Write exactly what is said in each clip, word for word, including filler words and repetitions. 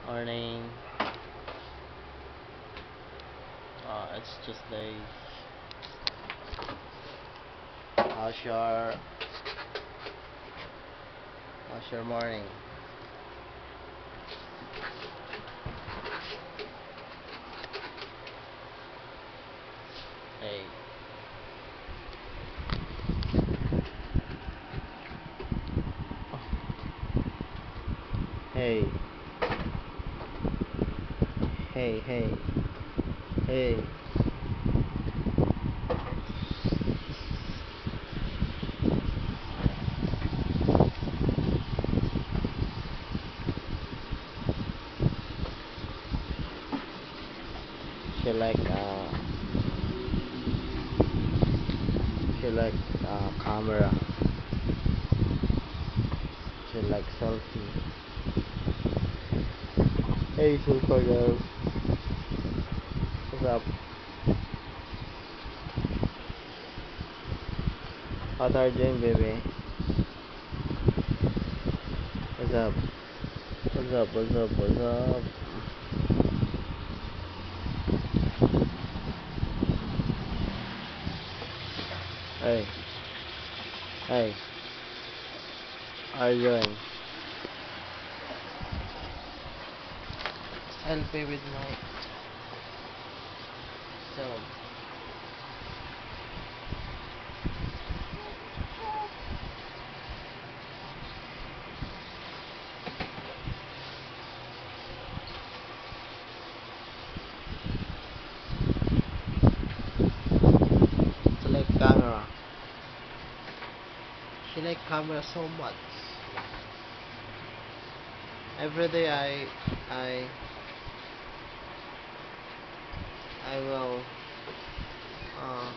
Morning. Uh, it's just day. How's your How's your morning? Hey, hey, hey, hey, hey. She like uh, she like uh, camera. She like selfie. Hey, super girl. What's up? What are you doing, baby? What's up? What's up? What's up? What's up? Hey, hey. How are you doing? Selfie with my self. She like camera. She like camera so much. Every day I I I will uh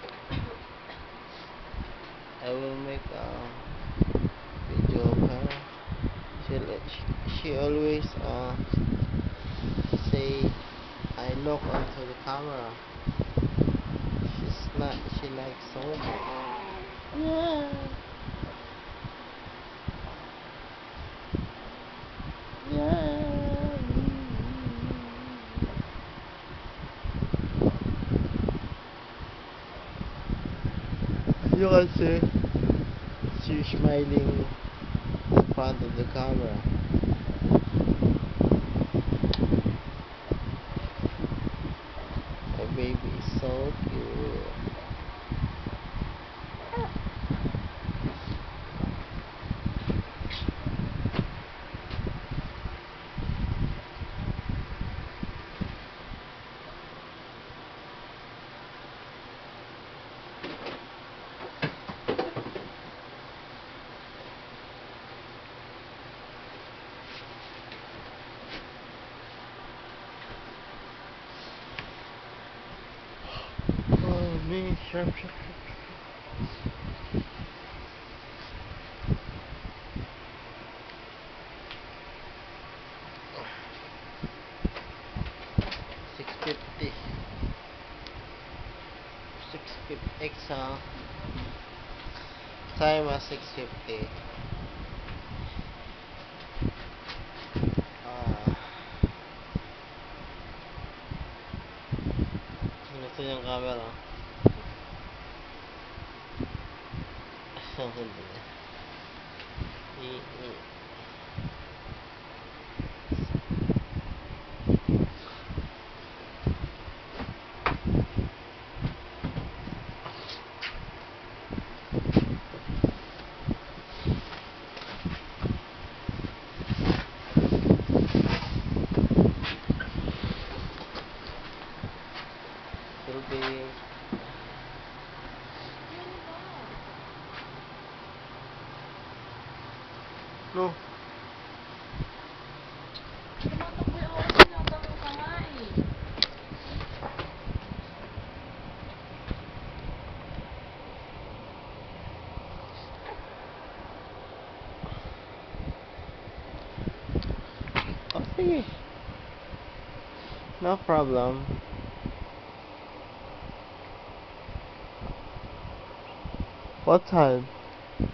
I will make a video of her. She she, she always uh say I look onto the camera. She's not she likes so much. Yeah. Yeah. You can see she's smiling in front of the camera. My baby is so cute. Oh me, sharp, sharp, sharp. six fifty. six fifty exa. Time at six fifty. Ah, gusto niyang camera. Hindi. I- i- It'll be no. Oh, sige. No problem. What time?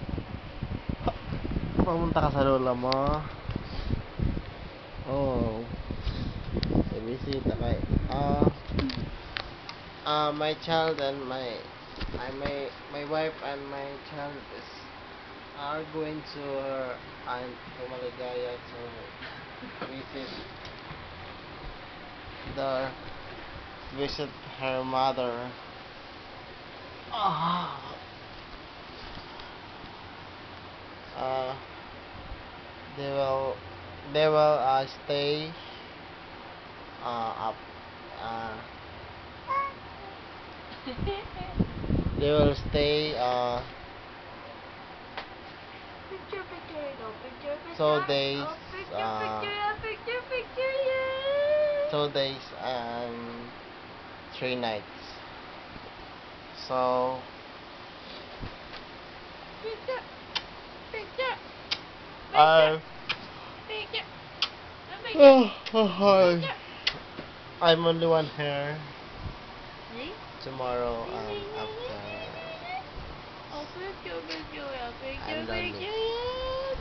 Pumunta ka sa lola mo. Oh. Uh, my child and my, I my my wife and my child is are going to her aunt to Maligaya to visit the visit her mother. Ah. Uh, they will they will uh, stay uh, up. Uh, they will stay uh, Picture, picture, go, picture, picture. two days. Oh, picture, Uh, picture, yeah, picture, picture, yeah. two days and three nights. So Picture, picture, I picture, picture, oh, oh, picture. I'm only one hair. See? Tomorrow um after Oh, picture, picture, yeah, picture, I'm done picture, this. yeah.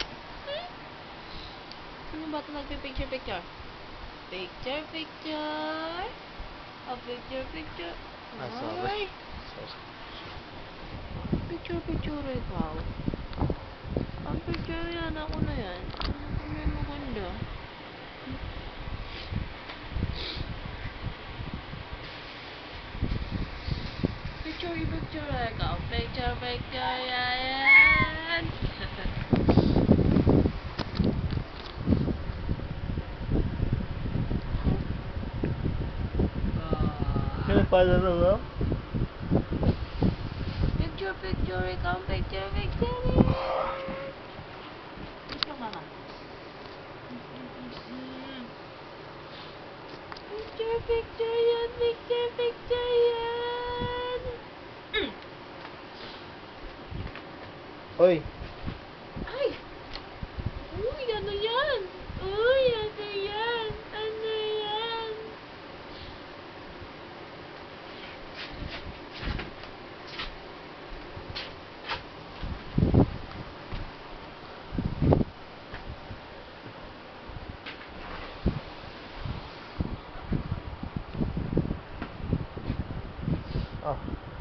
Sino ba ito nagpipicture, picture? Picture, picture. Oh, picture, picture. Ah, sorry. Ay, Sorry. picture, picture, ikaw. Ang picture yan, ako na yan. Ano pa may maganda? Picture, picture, ikaw. Picture, picture, yan. Sino pa na mo? Picture, picture, ikaw. Picture, picture, yan. Picture, mama. Picture, picture, yan. Picture, picture, yan. Mm. Hoy. Ay! Uy, ano yan? Uy, ano yan? Ano yan? Oh.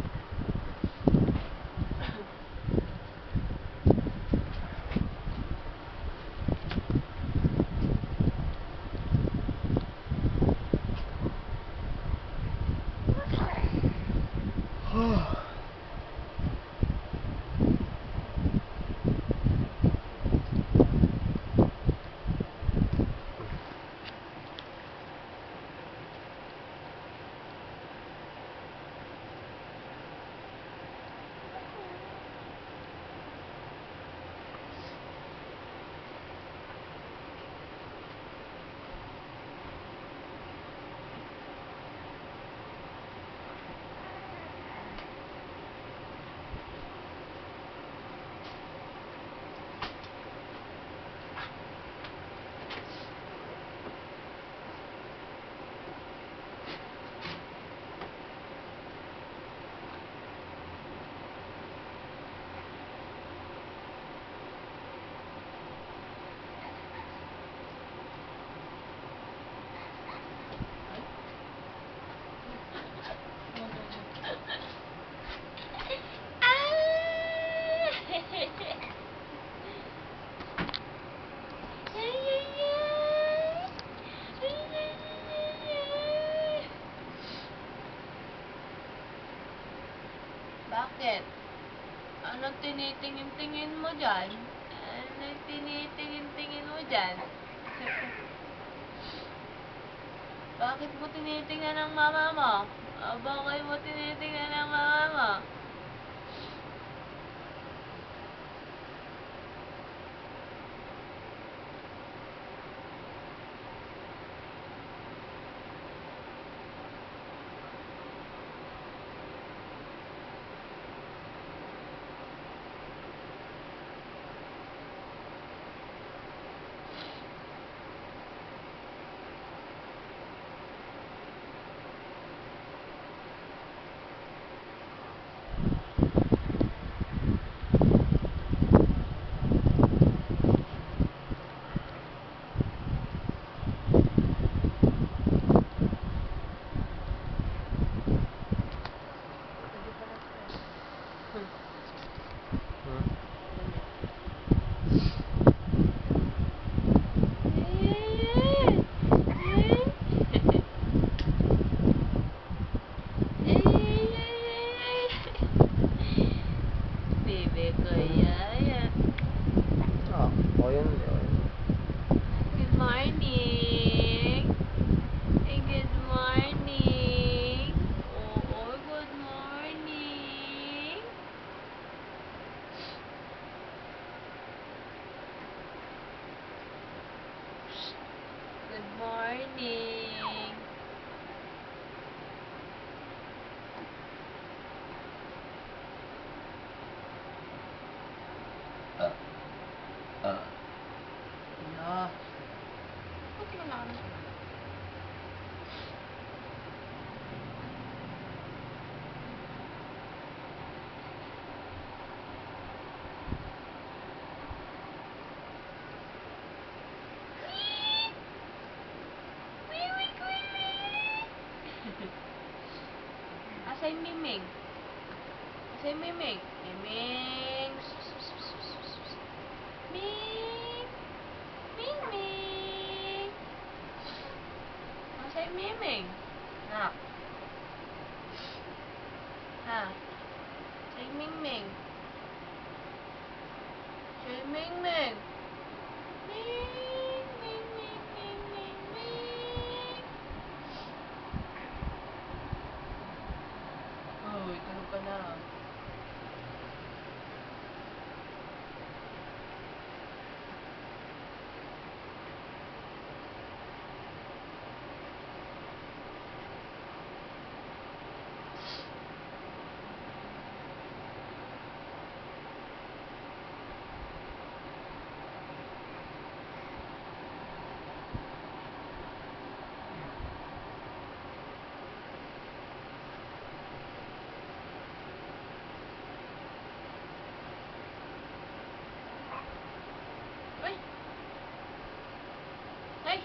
Bakit? Ano tinitingin-tingin mo dyan? Ano tinitingin-tingin mo dyan? Bakit mo tinitingnan ang mama mo? Ah, bakit mo tinitingnan ang mama mo? morning. Uh, uh. Ala. Ba't wala na? Asa yung Miming? Asa yung Miming? Miming! Ming! Ming Ming! Asa yung Miming? Nak? Ha? Asa yung Mingming? Asa yung Mingming? Ming! Ming! Ming! Ming! Ming! Ming! Uy, tulog ka na. Uy! Ay!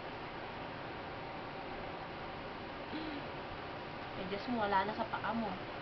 Medyas mo, wala na sa paa mo.